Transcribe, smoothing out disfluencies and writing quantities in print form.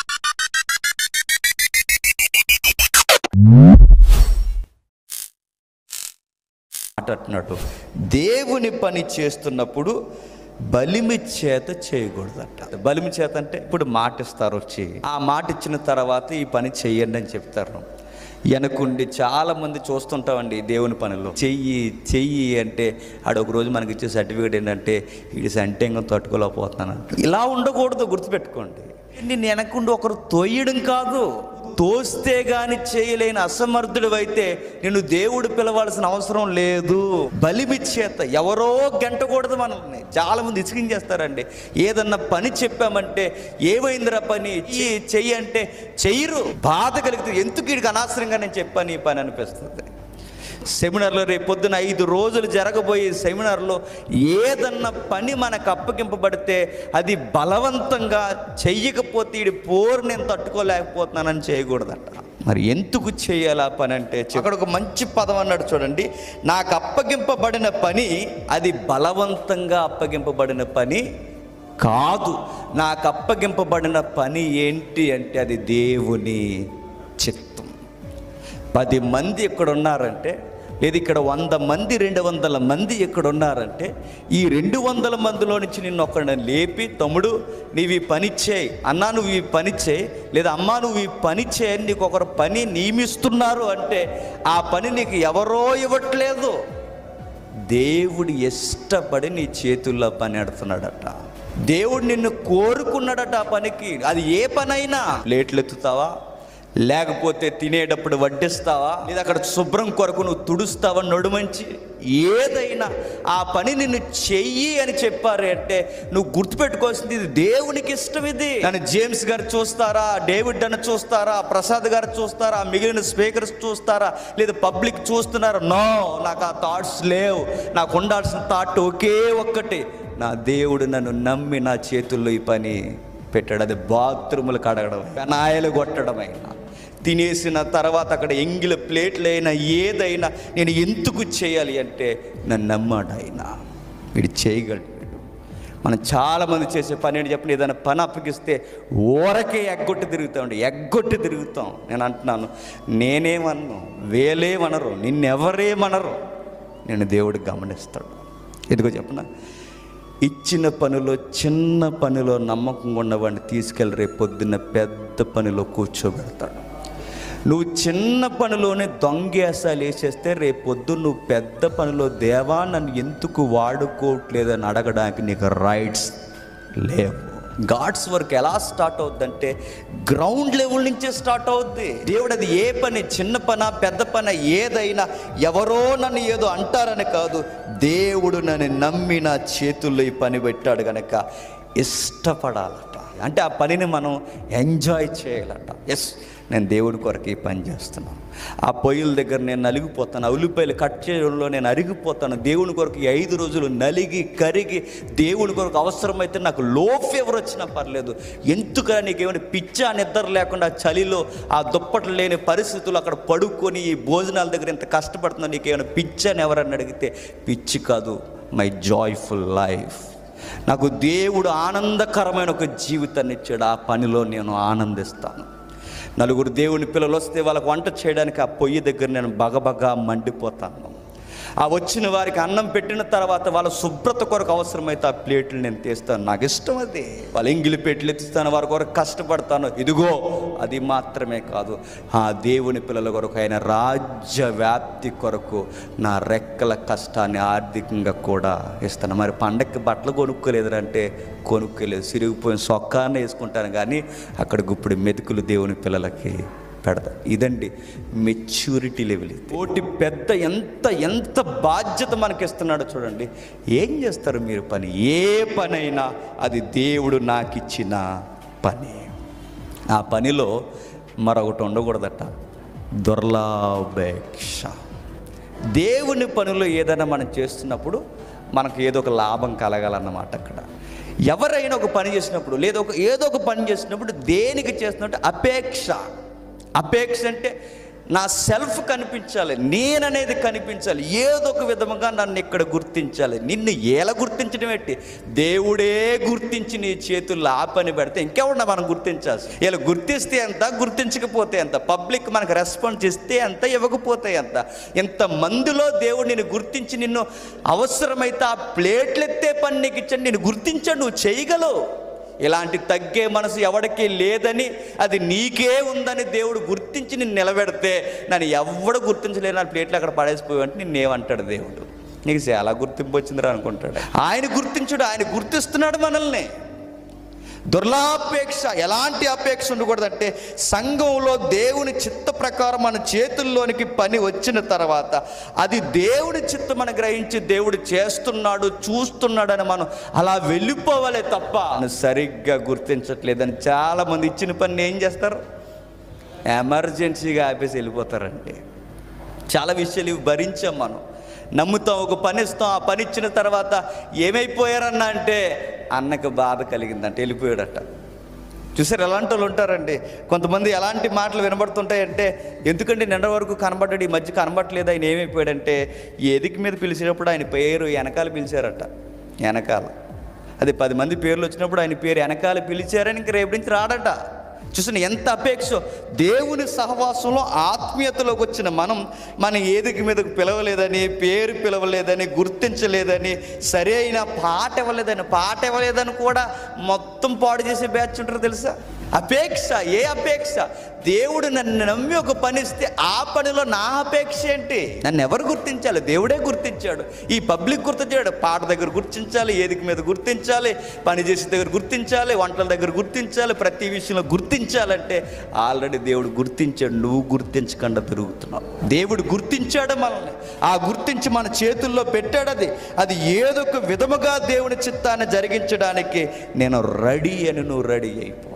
అంటున్నాడు, దేవుని పని చేస్తున్నప్పుడు బలిమి చేత చేయకూడదట. బలిమి చేత అంటే ఇప్పుడు మాట ఇస్తారు, వచ్చి ఆ మాట ఇచ్చిన తర్వాత ఈ పని చెయ్యండి అని చెప్తారు. వెనకుండి చాలామంది చూస్తుంటామండి దేవుని పనిలో. చెయ్యి అంటే ఒక రోజు మనకి ఇచ్చే సర్టిఫికేట్ ఏంటంటే ఇది సంటంగా తట్టుకోలేకపోతున్నాను. ఇలా ఉండకూడదు, గుర్తుపెట్టుకోండి. నేను వెనకుండి ఒకరు తోయడం కాదు, తోస్తే గాని చేయలేని అసమర్థుడు అయితే నిన్ను దేవుడు పిలవాల్సిన అవసరం లేదు. బలిమి చేత ఎవరో గంటకూడదు మనల్ని. చాలా మంది ఇసిగించేస్తారండి. ఏదన్నా పని చెప్పామంటే ఏమైందిరా పని చెయ్యి అంటే చెయ్యరు. బాధ కలిగితే ఎందుకు వీడికి అనవసరంగా నేను చెప్పాను ఈ పని అనిపిస్తుంది. సెమినార్లో రేపు పొద్దున 5 రోజులు జరగబోయే సెమినార్లో ఏదన్నా పని మనకు అప్పగింపబడితే అది బలవంతంగా చెయ్యకపోతే ఈ పోరు నేను తట్టుకోలేకపోతున్నానని చేయకూడదట. మరి ఎందుకు చేయాలి ఆ పని అంటే అక్కడ ఒక మంచి పదం అన్నాడు చూడండి, నాకు అప్పగింపబడిన పని అది బలవంతంగా అప్పగింపబడిన పని కాదు. నాకు అప్పగింపబడిన పని ఏంటి అంటే అది దేవుని చిత్తం. 10 మంది ఇక్కడ ఉన్నారంటే, లేదు ఇక్కడ 100 మంది 200 మంది ఇక్కడ ఉన్నారంటే, ఈ 200 మందిలో నుంచి నిన్ను ఒక్కడిని లేపి, తమ్ముడు నీవు ఈ పని చేయి, అన్నా నువ్వు ఈ పని చేయి, లేదా అమ్మా నువ్వు ఈ పని చేయి, నీకు ఒకరు పని నియమిస్తున్నారు అంటే ఆ పని నీకు ఎవరో ఇవ్వట్లేదు, దేవుడు ఇష్టపడి నీ చేతుల్లో పని ఆడుతున్నాడట. దేవుడు నిన్ను కోరుకున్నాడట ఆ పనికి. అది ఏ పనైనా, ప్లేట్లు ఎత్తుతావా, లేకపోతే తినేటప్పుడు వడ్డిస్తావా, లేదా అక్కడ శుభ్రం కొరకు నువ్వు తుడుస్తావా, నడుమంచి ఏదైనా ఆ పని నిన్ను చెయ్యి అని చెప్పారు అంటే నువ్వు గుర్తుపెట్టుకోవాల్సింది ఇది దేవునికి ఇష్టం. ఇది నన్ను జేమ్స్ గారు చూస్తారా, డేవిడ్ అని చూస్తారా, ప్రసాద్ గారు చూస్తారా, మిగిలిన స్పీకర్స్ చూస్తారా, లేదా పబ్లిక్ చూస్తున్నారా? నో, నాకు ఆ థాట్స్ లేవు. నాకు ఉండాల్సిన థాట్ ఒకే ఒక్కటి, నా దేవుడు నన్ను నమ్మి నా చేతుల్లో ఈ పని పెట్టాడు. అది బాత్రూములు కడగడం, పెనాయిలు కొట్టడమైనా, తినేసిన తర్వాత అక్కడ ఎంగిల ప్లేట్లు అయినా ఏదైనా నేను ఎందుకు చేయాలి అంటే నన్ను నమ్మాడు ఆయన, వీడు చేయగలడు. మనం చాలామంది చేసే పని ఏంటి చెప్పండి, ఏదైనా పని అప్పగిస్తే ఊరకే ఎగ్గొట్టి తిరుగుతాం. నేను అంటున్నాను, నేనేమన్ను, వేలేమనరు, నిన్నెవరేమనరు, నేను దేవుడు గమనిస్తాడు. ఎందుకో చెప్పనా, ఇచ్చిన పనిలో చిన్న పనిలో నమ్మకంగా ఉన్నవాడిని తీసుకెళ్ళి రేపు పొద్దున్న పెద్ద పనిలో కూర్చోబెడతాడు. నువ్వు చిన్న పనిలోనే దొంగేసాలు వేసేస్తే రేపు పొద్దున్న నువ్వు పెద్ద పనిలో దేవా నన్ను ఎందుకు వాడుకోవట్లేదని అడగడానికి నీకు రైట్స్ లేవు. గాడ్స్ వర్క్ ఎలా స్టార్ట్ అవుద్దంటే గ్రౌండ్ లెవెల్ నుంచే స్టార్ట్ అవుద్ది. దేవుడు అది ఏ పని, చిన్న పన పెద్ద పన ఏదైనా ఎవరో నన్ను ఏదో అంటారని కాదు, దేవుడు నన్ను నమ్మి నా చేతుల్లో ఈ పని పెట్టాడు కనుక ఇష్టపడాలట. అంటే ఆ పనిని మనం ఎంజాయ్ చేయాలట. ఎస్, నేను దేవుడి కొరకు ఈ పని చేస్తున్నాను. ఆ పొయ్యిల దగ్గర నేను నలిగిపోతాను, ఉల్లిపాయలు కట్ చేయడంలో నేను అరిగిపోతాను. దేవుని కొరకు 5 రోజులు నలిగి కరిగి దేవుని కొరకు అవసరమైతే నాకు లో ఫీవర్ వచ్చినా పర్లేదు. ఎందుకని నీకేమైనా పిచ్చా, నిద్ర లేకుండా చలిలో ఆ దుప్పట్లు లేని పరిస్థితులు అక్కడ పడుకొని ఈ భోజనాల దగ్గర ఇంత కష్టపడుతున్నా, నీకేమైనా పిచ్చా అని ఎవరన్నా అడిగితే పిచ్చి కాదు, మై జాయ్ఫుల్ లైఫ్. నాకు దేవుడు ఆనందకరమైన ఒక జీవితాన్ని ఇచ్చాడు, ఆ పనిలో నేను ఆనందిస్తాను. నలుగురు దేవుని పిల్లలు వస్తే వాళ్ళకు వంట చేయడానికి ఆ పొయ్యి దగ్గర నేను బగబగా మండిపోతాను. ఆ వచ్చిన వారికి అన్నం పెట్టిన తర్వాత వాళ్ళ శుభ్రత కొరకు అవసరమైతే ఆ ప్లేట్లు నేను తీస్తాను, నాకు ఇష్టం అది. వాళ్ళ ఎంగిలి ప్లేట్లు ఎత్తుతాను, వారి కొరకు కష్టపడతాను. ఇదిగో అది మాత్రమే కాదు, ఆ దేవుని పిల్లల కొరకు ఆయన రాజ్య వ్యాప్తి కొరకు నా రెక్కల కష్టాన్ని ఆర్థికంగా కూడా ఇస్తాను. మరి పండగకి బట్టలు కొనుక్కోలేదంటే కొనుక్కోలేదు, సిరిగిపోయిన సొక్కాన్ని వేసుకుంటాను, కానీ అక్కడ గుప్పుడు మెతుకులు దేవుని పిల్లలకి పెడతా. ఇదండి మెచ్యూరిటీ లెవెల్. కోటి పెద్ద ఎంత బాధ్యత మనకి ఇస్తున్నాడో చూడండి. ఏం చేస్తారు మీరు పని, ఏ పనైనా అది దేవుడు నాకు ఇచ్చిన పని. ఆ పనిలో మరొకటి ఉండకూడదట, దుర్లాభేక్ష. దేవుని పనిలో ఏదైనా మనం చేస్తున్నప్పుడు మనకు ఏదో ఒక లాభం కలగాలన్నమాట. అక్కడ ఎవరైనా ఒక పని చేసినప్పుడు లేదా ఏదో ఒక పని చేసినప్పుడు దేనికి చేస్తున్నట్టు అపేక్ష అంటే నా సెల్ఫ్ కనిపించాలి, నేననేది కనిపించాలి, ఏదో ఒక విధముగా నన్ను ఇక్కడ గుర్తించాలి. నిన్ను ఎలా గుర్తించడం ఏంటి? దేవుడే గుర్తించి నీ చేతుల్లో ఆ పని పెడితే ఇంకెవరన్నా మనం గుర్తించాల్సి. ఇలా గుర్తిస్తే ఎంత, గుర్తించకపోతే ఎంత, పబ్లిక్ మనకు రెస్పాన్స్ ఇస్తే ఎంత, ఇవ్వకపోతే ఎంత. ఇంతమందిలో దేవుడు నిన్ను గుర్తించి నిన్ను అవసరమైతే ఆ ప్లేట్లు ఎత్తే పని నీకు ఇచ్చాడు, నిన్ను గుర్తించాడు, నువ్వు చేయగలవు. ఇలాంటి తగ్గే మనసు ఎవడికి లేదని, అది నీకే ఉందని దేవుడు గుర్తించి నిన్ను నిలబెడితే, నన్ను ఎవడు గుర్తించలేని నా ప్లేట్లు అక్కడ పడేసిపోయావంటే నిన్నేమంటాడు దేవుడు? నీకు చాలా గుర్తింపు వచ్చిందిరా అనుకుంటాడు. ఆయన గుర్తించుడు, ఆయన గుర్తిస్తున్నాడు మనల్ని. దుర్లాపేక్ష, ఎలాంటి అపేక్ష ఉండకూడదంటే, సంఘంలో దేవుని చిత్త ప్రకారం మన చేతుల్లోనికి పని వచ్చిన తర్వాత అది దేవుడి చిత్తం మనం గ్రహించి దేవుడు చేస్తున్నాడు, చూస్తున్నాడని మనం అలా వెళ్ళిపోవాలే తప్ప సరిగ్గా గుర్తించట్లేదని చాలామంది ఇచ్చిన పని ఏం చేస్తారు? ఎమర్జెన్సీగా ఆపేసి వెళ్ళిపోతారండి. చాలా విషయాలు ఇవి భరించాం మనం. నమ్ముతాం, ఒక పని ఇస్తాం, ఆ పని ఇచ్చిన తర్వాత ఏమైపోయారన్నా అంటే అన్నకు బాధ కలిగిందంటే వెళ్ళిపోయాడట. చూసారు, ఎలాంటి వాళ్ళు ఉంటారండి. కొంతమంది ఎలాంటి మాటలు వినబడుతుంటాయంటే, ఎందుకంటే నిన్న వరకు కనబడ్డాడు, ఈ మధ్య కనబడట్లేదు, ఆయన ఏమైపోయాడంటే ఎదికి మీద పిలిచినప్పుడు ఆయన పేరు వెనకాల పిలిచారట. వెనకాల అది 10 మంది పేర్లు వచ్చినప్పుడు ఆయన పేరు వెనకాల పిలిచారని ఇంక రేపు నుంచి రాడట. చూసిన ఎంత అపేక్ష. దేవుని సహవాసంలో ఆత్మీయతలోకి వచ్చిన మనం మన ఏదికి మీదకు పిలవలేదని, పేరు పిలవలేదని, గుర్తించలేదని, సరైన పాట ఇవ్వలేదని కూడా మొత్తం పాడు చేసే బ్యాచ్ ఉంటారు తెలుసా. అపేక్ష. ఏ అపేక్ష? దేవుడు నన్ను నమ్మి ఒక పని ఇస్తే ఆ పనిలో నా అపేక్ష ఏంటి? నన్ను ఎవరు గుర్తించాలి? దేవుడే గుర్తించాడు. ఈ పబ్లిక్ గుర్తించాడు. పాట దగ్గర గుర్తించాలి, ఏదికి మీద గుర్తించాలి, పని చేసే దగ్గర గుర్తించాలి, వంటల దగ్గర గుర్తించాలి, ప్రతి విషయంలో గుర్తించాలంటే ఆల్రెడీ దేవుడు గుర్తించాడు. నువ్వు గుర్తించకుండా తిరుగుతున్నావు. దేవుడు గుర్తించాడు మనల్ని. ఆ గుర్తించి మన చేతుల్లో పెట్టాడు. అది ఏదో ఒక విధముగా దేవుని చిత్తాన్ని జరిగించడానికి నేను రెడీ అని నువ్వు రెడీ అయిపో.